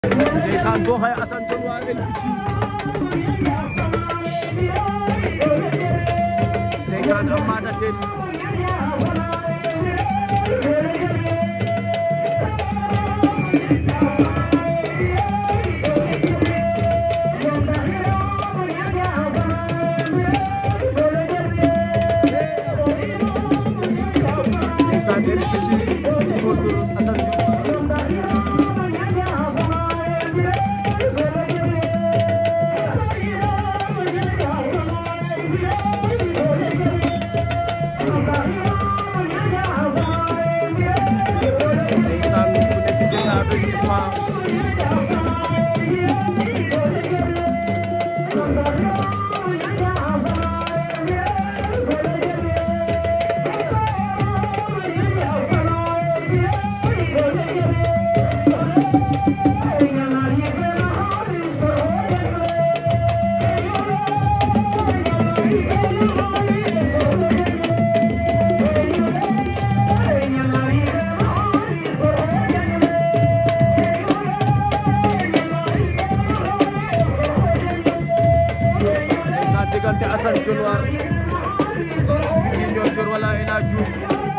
ndeysaan boo xoolee Assane Dione waa El Bichi ndeysaan Amada Tine ndeysaan El Bichi contre Assane Dione diggante Assane Dione war ci Niodior wala El Hadj Diouf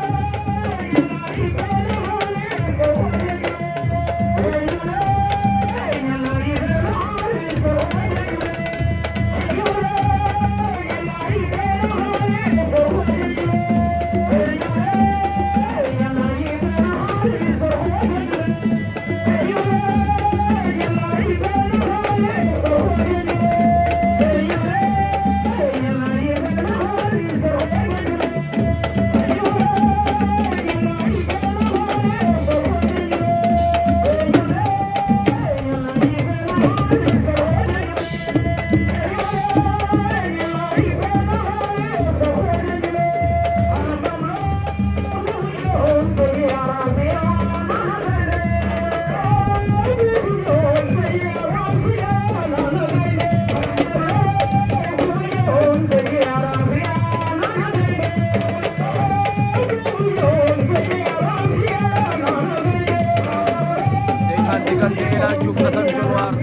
diggante El Hadj Diouf Assane Dione war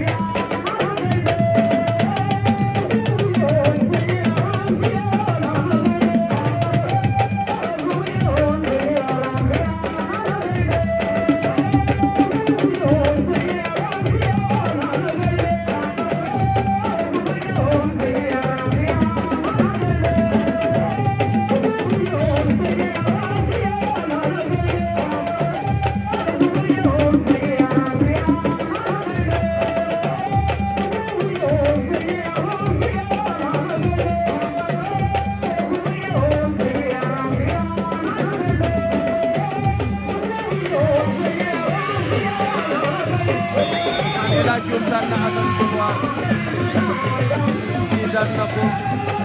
El Hadj Diouf daan na Assane Dione war ci daan na ko